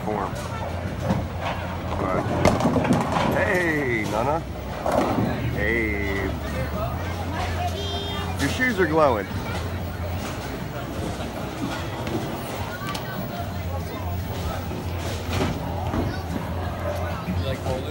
uniform. But, hey, Nana. Hey. Your shoes are glowing. You like bowling?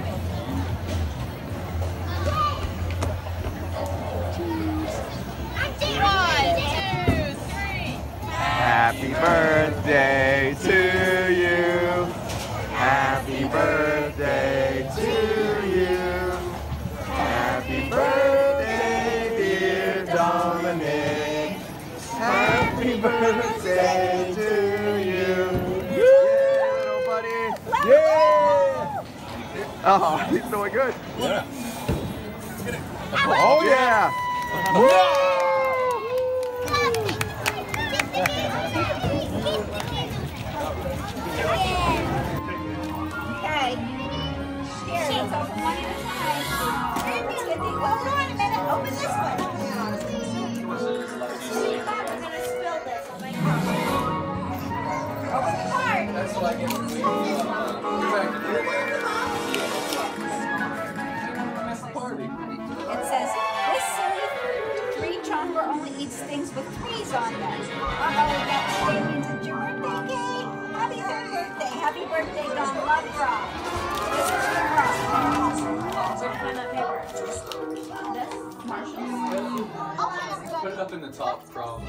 Happy birthday to you. Happy birthday to you. Happy birthday, dear Dominic. Happy birthday to you. Yeah, little buddy. Yeah. Oh, he's doing good. Yeah. Oh, yeah. Woo! Okay. Here, let's open one at a time. Hold on a minute. Open this one. We're gonna spill this. Oh my gosh. Open the card. That's why I get to leave. That's the party. It says, this silly three chomper only eats things with threes on them. Uh-oh, that today means it's your birthday cake. Happy third birthday. Happy birthday, Dom. Love, Rob. This is from Rob. Where'd you find that paper? This? Marshall. Put it up in the top, bro.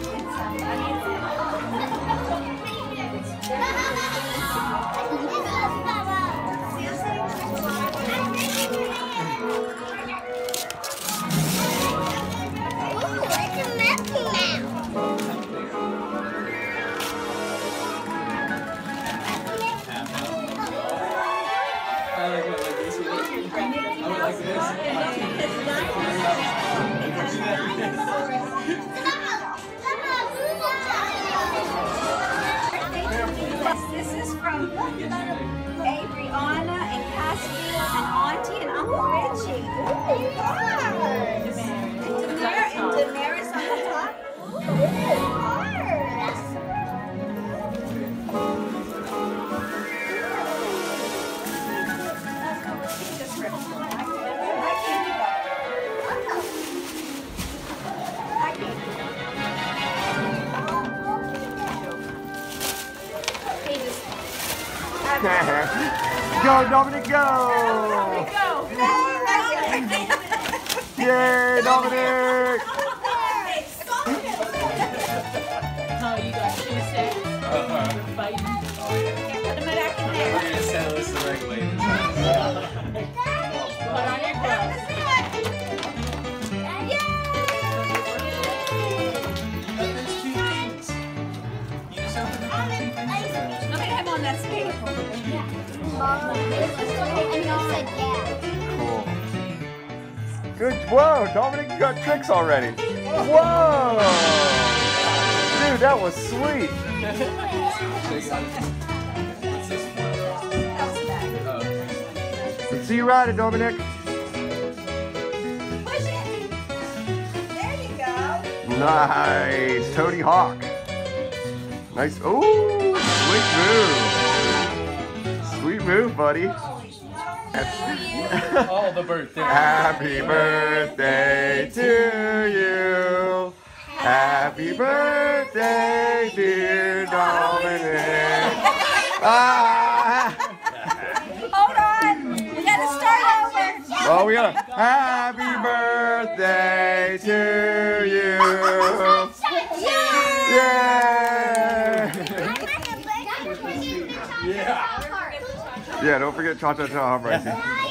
I like it like this. I would like This is from Brianna and Cassidy and Auntie and Uncle Richie. And Damaris on the top. Go, Dominic, go! Yay, Dominic! Oh, you got two sets. Fighting. Put them back in We're there. gonna settle this the regulators. Put on your gloves. There's two things. You just open the two things. Look at him on that skateboard. Cool. Good. Whoa, Dominic, you got tricks already. Whoa! Dude, that was sweet. Let's see you ride it, Dominic. Push it. There you go. Nice. Tony Hawk. Nice. Ooh, sweet move. Sweet move, buddy. All the birthday. Happy birthday to you. Happy birthday, dear Dominic. Ah. Hold on. We gotta start over. Oh, we gotta. Happy birthday to you. Yay! Yeah. Yeah, don't forget cha-cha-cha, Brycey.